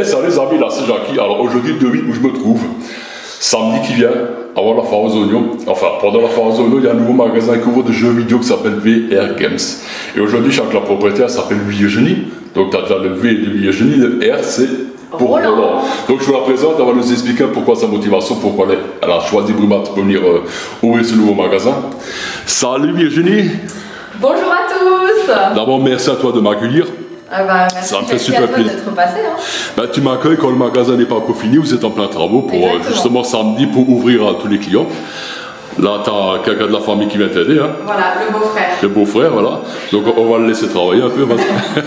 Salut les amis, là c'est Jackie. Alors aujourd'hui, devine où je me trouve. Samedi qui vient, avant la foire aux oignons, enfin pendant la foire aux oignons, il y a un nouveau magasin qui ouvre de jeux vidéo qui s'appelle VR Games. Et aujourd'hui, je suis avec la propriétaire, s'appelle Virginie. Donc tu as déjà le V de Virginie, le R c'est pour Roland. Donc je vous la présente, elle va nous expliquer pourquoi sa motivation, pourquoi elle a choisi Brumat pour venir ouvrir ce nouveau magasin. Salut Virginie. Bonjour à tous. D'abord, merci à toi de m'accueillir. Merci, ça me fait super plaisir d'être passé. Tu m'accueilles quand le magasin n'est pas encore fini, vous êtes en plein travaux pour justement samedi pour ouvrir à tous les clients. Là, tu as quelqu'un de la famille qui vient t'aider. Hein. Voilà, le beau-frère. Le beau-frère, voilà. Donc on va le laisser travailler un peu. Lui,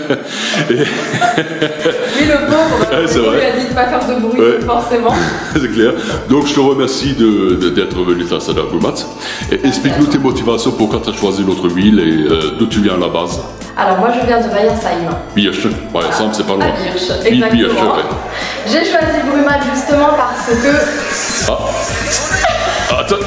le pauvre, c'est vrai. Il a dit de ne pas faire de bruit, forcément. C'est clair. Donc je te remercie d'être venu t'installer à Brumat. Et explique-nous tes motivations, pourquoi tu as choisi notre ville et d'où tu viens à la base. Alors moi je viens de Weiersheim. Birch, Weiersheim c'est pas loin. Birch, exactement. J'ai choisi Brumat justement parce que... Attends,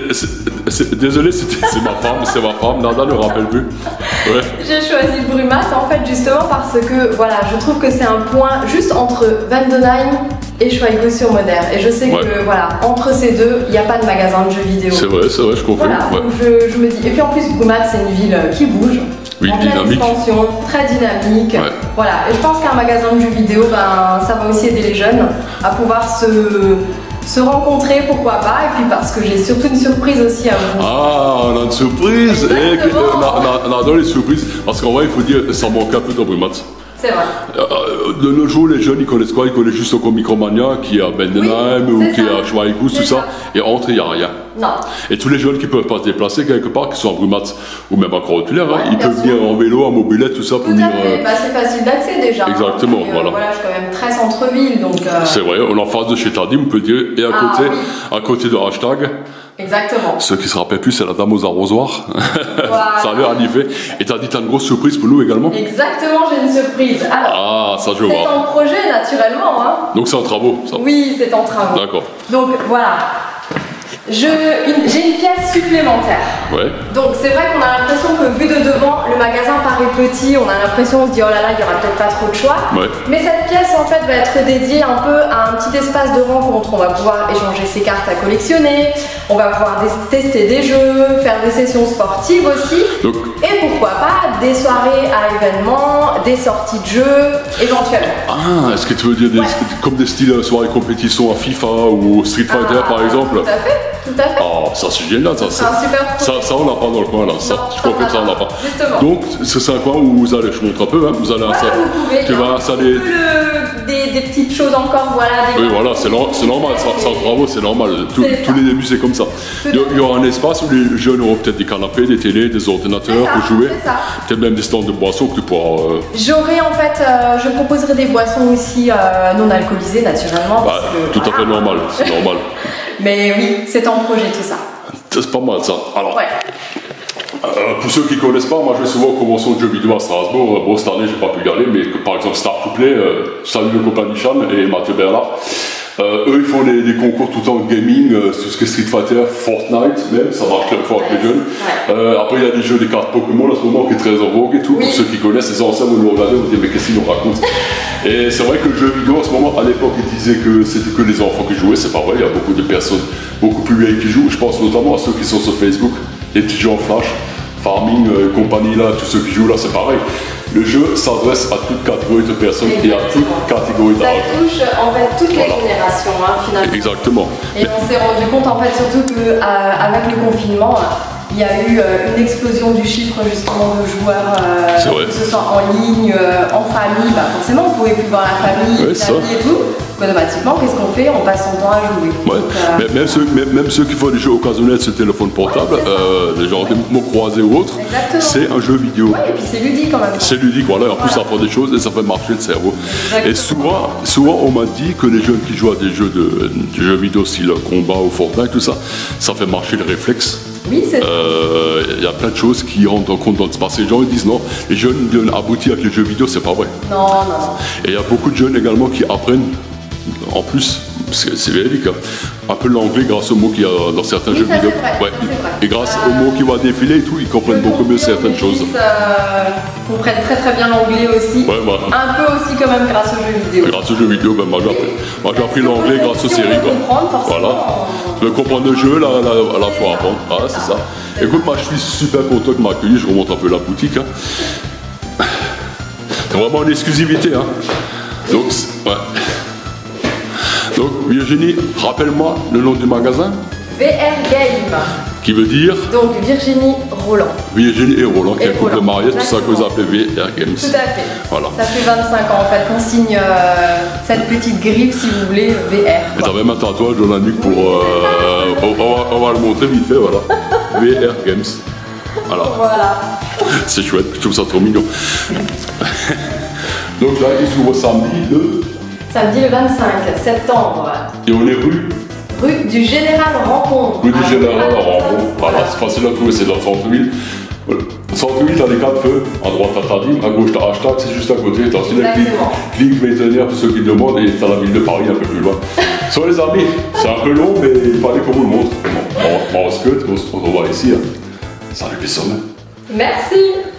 désolé, c'est ma femme, Nada ne rappelle plus. Ouais. J'ai choisi Brumat en fait justement parce que voilà, je trouve que c'est un point juste entre Vendenheim et Schweigau-sur-Moder. Et je sais que voilà, entre ces deux, il n'y a pas de magasin de jeux vidéo. C'est vrai, je confirme. Voilà, donc je me dis. Et puis en plus, Brumat c'est une ville qui bouge. Oui, en pleine expansion, très dynamique. Ouais. Voilà, et je pense qu'un magasin de jeux vidéo, ça va aussi aider les jeunes à pouvoir se rencontrer, pourquoi pas, et puis parce que j'ai surtout une surprise aussi à vous. Ah, on a une surprise. On adore les surprises, parce qu'en vrai, il faut dire, ça manque un peu dans Brumat. C'est vrai. De nos jours, les jeunes, ils connaissent quoi? Ils connaissent juste encore Micromania, qui est à Vendenheim, ou qui est à Schweigau, tout ça. Et entre, il n'y a rien. Non. Et tous les jeunes qui ne peuvent pas se déplacer quelque part, qui sont à Brumat, ou même à Croix-Rotulaire, ils peuvent venir en vélo, en mobilette, tout ça, pour venir... c'est facile d'accès déjà. Exactement, voilà. Voilà, je suis quand même très centre-ville, donc... C'est vrai, on est en face de chez Tardim, on peut dire, et à côté de hashtag... Exactement. Ceux qui se rappellent plus, c'est la dame aux arrosoirs. Voilà. Ça a l'air en effet. Et t'as dit t'as une grosse surprise pour nous également. Exactement, j'ai une surprise. Alors, ça je vois. C'est en projet naturellement. Hein. Donc c'est en travaux, ça. Oui, c'est en travaux. D'accord. Donc voilà. J'ai une pièce supplémentaire. Ouais. Donc c'est vrai qu'on a l'impression que vu de devant, le magasin paraît petit, on a l'impression, on se dit oh là là, il n'y aura peut-être pas trop de choix. Ouais. Mais cette pièce en fait va être dédiée un peu à un petit espace de rencontre. On va pouvoir échanger ses cartes à collectionner, on va pouvoir tester des jeux, faire des sessions sportives aussi. Donc... Et pourquoi pas des soirées à événements, des sorties de jeux, éventuellement. Ah, est-ce que tu veux dire comme des styles soirées compétition à FIFA ou Street Fighter par exemple? Tout à fait. Tout à fait. Oh, ça c'est génial, ça. C'est un super projet. Ça on n'a pas dans le coin là. Ça, je crois que ça on n'a pas. Justement. Donc c'est un coin où vous allez, je montre un peu, hein, vous allez installer. Tu vas installer des petites choses encore, voilà. Oui, voilà, c'est normal, ça en travaux, c'est normal. Tous les débuts c'est comme ça. Il y aura un espace où les jeunes auront peut-être des canapés, des télés, des ordinateurs pour jouer. Peut-être même des stands de boissons que tu pourras. J'aurai en fait, je proposerai des boissons aussi non alcoolisées naturellement. Tout à fait normal, c'est normal. Mais oui, c'est en projet tout ça. C'est pas mal ça. Alors, pour ceux qui ne connaissent pas, moi je vais souvent aux conventions de jeux vidéo à Strasbourg. Bon, cette année j'ai pas pu y aller, mais par exemple Star to Play, salut le copain Nichan et Mathieu Bernard. Eux ils font des concours tout le temps de gaming, tout ce qui est Street Fighter, Fortnite même, ça marche très fort avec les jeunes. Après il y a des jeux, des cartes Pokémon à ce moment qui est très en vogue et tout. Pour ceux qui connaissent, les anciens vous le regardez, vous vous dites mais qu'est-ce qu'ils nous racontent. Et c'est vrai que le jeu vidéo en ce moment, à l'époque ils disaient que c'était que les enfants qui jouaient, c'est pas vrai, il y a beaucoup de personnes beaucoup plus vieilles qui jouent. Je pense notamment à ceux qui sont sur Facebook, les petits jeux en flash, Farming, compagnie là, tous ceux qui jouent là, c'est pareil. Le jeu s'adresse à toute catégorie de personnes et à toute catégorie d'âge. Ça touche en fait toutes les générations finalement. Exactement. Et on s'est rendu compte en fait surtout qu'avec le confinement, il y a eu une explosion du chiffre justement de joueurs, que ce soit en ligne, en famille. Forcément, on ne pouvait plus voir la famille, l'amis et tout. Automatiquement, qu'est-ce qu'on fait? On passe son temps à jouer. Donc, même ceux qui font des jeux occasionnels sur téléphone portable, des genres des mots croisés ou autres, c'est un jeu vidéo. Et puis c'est ludique quand même. C'est ludique, voilà. En plus, ça apprend des choses et ça fait marcher le cerveau. Exactement. Et souvent, on m'a dit que les jeunes qui jouent à des jeux vidéo style combat ou Fortnite, tout ça, ça fait marcher le réflexe. Oui, c'est ça. Il y a plein de choses qui rentrent en compte dans ce passé. Les gens ils disent non, les jeunes viennent aboutir avec les jeux vidéo, c'est pas vrai. Non. Et il y a beaucoup de jeunes également qui apprennent, en plus, c'est véridique. Hein. Un peu l'anglais grâce aux mots qu'il y a dans certains jeux vidéo. Ouais. Et grâce aux mots qui vont défiler et tout, ils comprennent beaucoup mieux certaines choses. Ils comprennent très bien l'anglais aussi. Ouais, bah. Un peu aussi quand même grâce aux jeux vidéo. Grâce aux jeux vidéo, ben, moi j'ai appris l'anglais grâce aux séries. Voilà. Je veux comprendre le jeu, à la fois apprendre. Ah, c'est ça. Écoute, moi je suis super content de m'accueillir, je remonte un peu la boutique. Hein. C'est vraiment une exclusivité. Hein. Donc, ouais. Donc, Virginie, rappelle-moi le nom du magasin. VR Game. Qui veut dire donc Virginie Roland. Virginie et Roland, qui est un couple marié, c'est ça que vous appelez VR Games. Tout à fait. Voilà. Ça fait 25 ans en fait qu'on signe cette petite griffe, si vous voulez, VR. Et t'as même un tatouage dans la nuque pour. On va le montrer vite fait, voilà. VR Games. Voilà. C'est chouette, je trouve ça trop mignon. Donc là, il s'ouvre samedi le 25 septembre. Et on est rue du Général Rencontre. Rue du Général Rencontre. Voilà, c'est facile à trouver, c'est dans le centre-ville. Centre-ville, t'as les 4 feux. À droite, t'as Tadim, à gauche, t'as Hashtag, c'est juste à côté. T'as aussi la clinique vétérinaire pour ceux qui demandent, et t'as la ville de Paris un peu plus loin. Sur les amis, c'est un peu long, mais il fallait qu'on vous le montre. On se cut, on se revoit ici. Salut, les sommes. Merci.